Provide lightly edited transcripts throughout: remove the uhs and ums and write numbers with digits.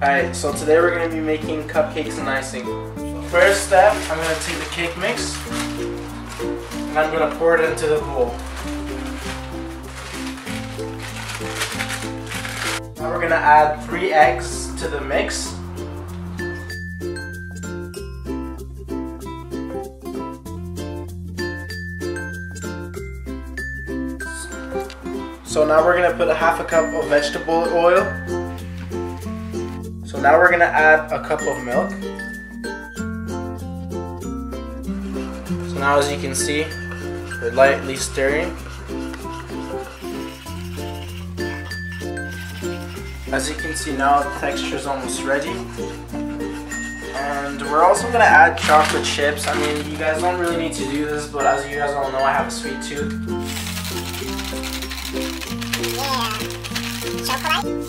Alright, so today we're going to be making cupcakes and icing. First step, I'm going to take the cake mix and I'm going to pour it into the bowl. Now we're going to add 3 eggs to the mix. So now we're going to put a half a cup of vegetable oil. So now we're going to add a cup of milk. So now as you can see, we're lightly stirring. As you can see now, the texture is almost ready. And we're also going to add chocolate chips. I mean, you guys don't really need to do this, but as you guys all know, I have a sweet tooth. Yeah, chocolate.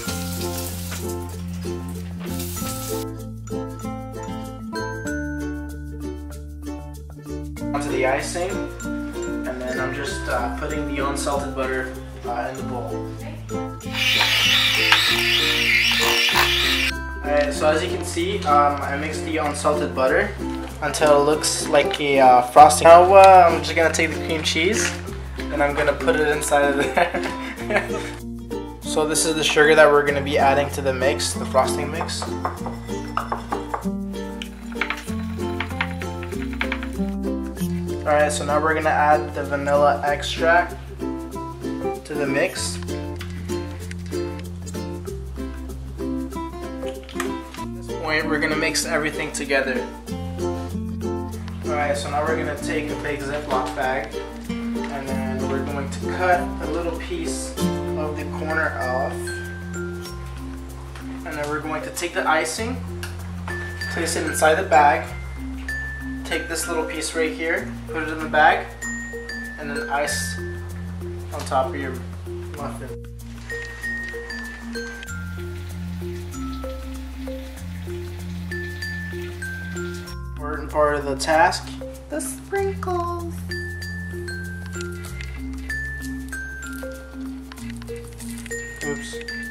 Onto the icing, and then I'm just putting the unsalted butter in the bowl. Alright, so as you can see, I mixed the unsalted butter until it looks like a frosting. Now I'm just gonna take the cream cheese and I'm gonna put it inside of there. So this is the sugar that we're gonna be adding to the mix, the frosting mix. Alright, so now we're gonna add the vanilla extract to the mix. At this point, we're gonna mix everything together. Alright, so now we're gonna take a big Ziploc bag and then we're going to cut a little piece of the corner off. And then we're going to take the icing, place it inside the bag. Take this little piece right here, put it in the bag, and then ice on top of your muffin. Important part of the task, the sprinkles. Oops.